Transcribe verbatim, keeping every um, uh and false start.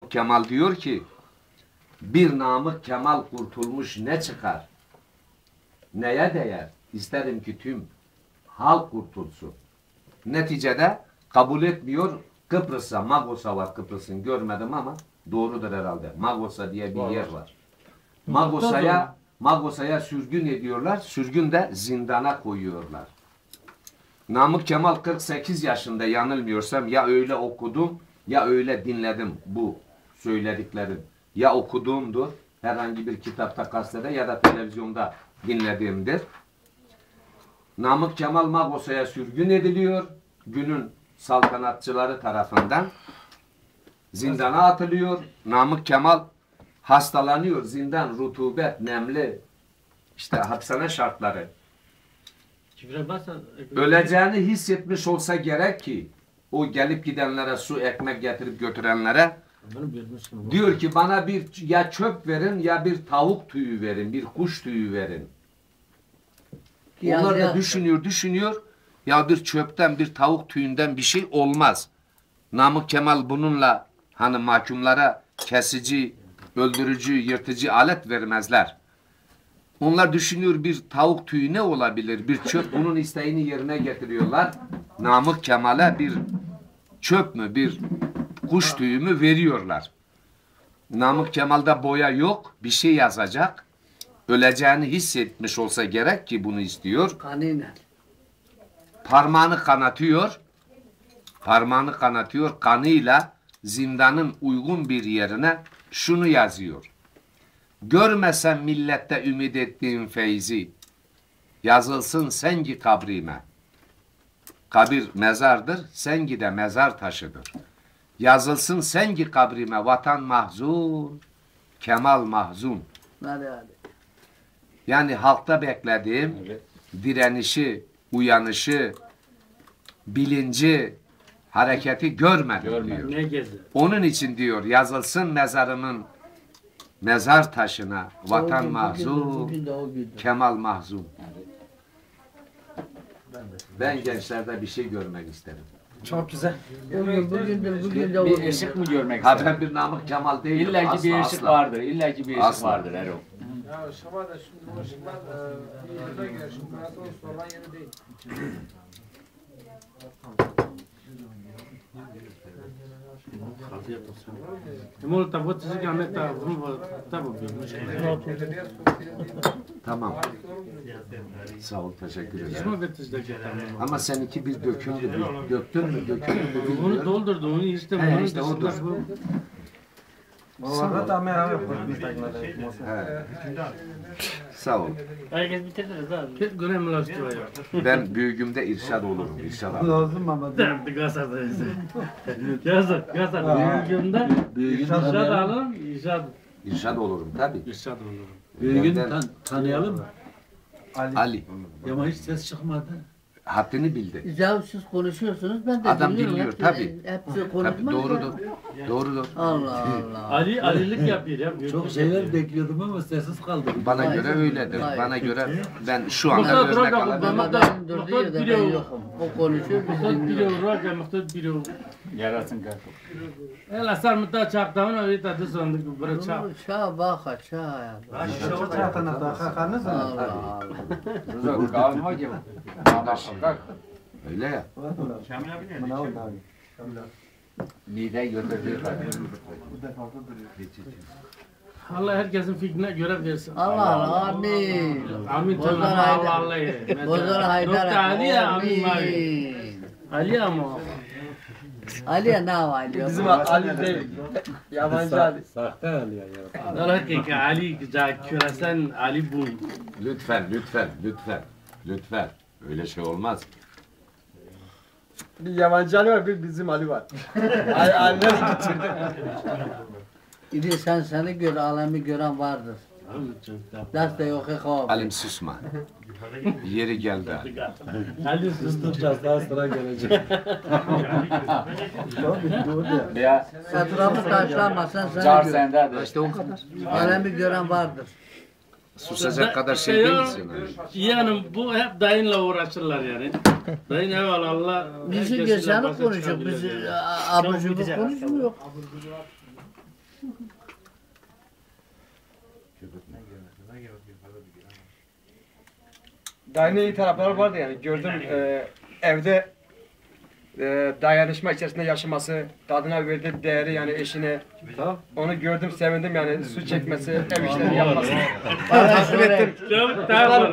Namık Kemal diyor ki, bir Namık Kemal kurtulmuş ne çıkar? Neye değer? İsterim ki tüm halk kurtulsun. Neticede kabul etmiyor. Kıbrıs'a, Magos'a var Kıbrıs'ın, görmedim ama doğrudur herhalde. Magos'a diye bir yer var. Magosa'ya Magosa'ya sürgün ediyorlar. Sürgün de zindana koyuyorlar. Namık Kemal kırk sekiz yaşında, yanılmıyorsam, ya öyle okudum ya öyle dinledim bu söylediklerim. Ya okuduğumdur herhangi bir kitapta, gazetede ya da televizyonda dinlediğimdir. Namık Kemal Magosa'ya sürgün ediliyor. Günün saltanatçıları tarafından zindana atılıyor. Namık Kemal hastalanıyor. Zindan, rutubet, nemli, işte hapishane şartları. Öleceğini hissetmiş olsa gerek ki o gelip gidenlere, su ekmek getirip götürenlere diyor ki bana bir ya çöp verin ya bir tavuk tüyü verin, bir kuş tüyü verin. Onlar da düşünüyor, düşünüyor. Ya bir çöpten, bir tavuk tüyünden bir şey olmaz. Namık Kemal bununla hani mahkumlara kesici, öldürücü, yırtıcı alet vermezler. Onlar düşünüyor bir tavuk tüyü ne olabilir? Bir çöp, bunun isteğini yerine getiriyorlar. Namık Kemal'e bir çöp mü, bir kuş tüyü mü veriyorlar. Namık Kemal'da boya yok, bir şey yazacak. Öleceğini hissetmiş olsa gerek ki bunu istiyor. Kanıyla. Parmağını kanatıyor. Parmağını kanatıyor. Kanıyla zindanın uygun bir yerine şunu yazıyor. Görmesem millette ümit ettiğim feyzi, yazılsın sengi kabrime. Kabir mezardır, sengi de mezar taşıdır. Yazılsın sengi kabrime, vatan mahzun, Kemal mahzun. Hadi hadi. Yani halkta beklediğim evet, direnişi, uyanışı, bilinci, hareketi görmedim, görmedim diyor. Ne onun için diyor yazılsın mezarımın mezar taşına vatan gün, mahzun, bugün de, bugün de, Kemal mahzun. Ben gençlerde bir şey görmek isterim. Çok güzel. Bugün, bugün de, bugün de bir ışık mı görmek isterim? Ha, ben bir Namık Kemal değilim. İlla ki bir ışık vardır. İlla ki bir ışık asla vardır Erol. Ya Şam'a da şimdi o ışıklar bir yere göre şimdi hayatı sorulan yeri değil. Tamam. Sağ ol, teşekkür ederim. Ama seninki bir döküldü. Döktün mü, döküldü mü? Bunu doldurdu, onu işte bunu. He, işte odur. Sağ ol. Herkes bitirdiniz abi. Hep göremler Ben büyüğümde irşad olurum, irşad alırım. Lazım ama. Derdi gazetesi. Yazık, yazık. Büyüğümde irşad alırım, irşad. İrşad olurum tabii. İrşad olurum. Büyüğünü tan tanıyalım mı? Ali. Ali. Ama hiç ses çıkmadı. Haddini bildi. Ya siz konuşuyorsunuz, ben de adam dinliyorum. dinliyor Hepsi, tabii. Hepsi konuşmaz. Doğrudur. Doğrudur. Allah Allah. Ali, alilik yapıyor ya. Çok şeyler bekliyordum ama sessiz kaldım. Bana Hayır. göre öyledir. Hayır. Bana göre ben şu anda Muhtar örnek Draga, alabilirim. Ama ben durdu ya da ben yokum. O konuşuyor, biz Muhtar dinliyoruz. biliyor, raga muhtar biliyor. Yarasın kalk. Ela sar muhtar çaptağına öyle tadı sandık böyle çap. Çağ baka çağ ya. Çok çatana da kakanız mı? Allah Allah. Rıza kalma gibi. Öyle ya. Mide götürdüğü Allah herkesin fikrine göre versin. Allah Allah amin. Amin Bozar tamam Haydar. Allah Allah. Bozar Haydar. Doktor Ali ya amin abi. Amin. Ali ama. Ali'ye ne var Ali? Bizim Ali değil. Yabancı Ali. Sahte Ali ya. Allah hakiki Ali kürasen Ali bu. Lütfen, lütfen, lütfen, lütfen. Öyle şey olmaz. Bir yabancı Ali var, bir bizim Ali var. Ali Ali'leri getirdi. İdi sen seni gör, alemi gören vardır. Ders de yok ekab. Alim susma. Yeri geldi. Ali susturacağız. Daha sıra gelecek. Ya Etrafı taşlama sen car seni gör. sende de. İşte o kadar. Alemi gören vardır. Susacak kadar şey değilsin. Yani bu hep dayınla uğraşırlar yani. Dayın eyvallah Allah. Bizi geçeni konuşuyor, bizi abucubu konuşmuyor. Dayının iyi tarafları vardı yani. Gördüm e, evde e, dayanışma içerisinde yaşaması, kadına verdiği değeri yani eşine. Onu gördüm, sevindim yani su çekmesi, ev işleri yapması. Takdir ettim. Çok tamam.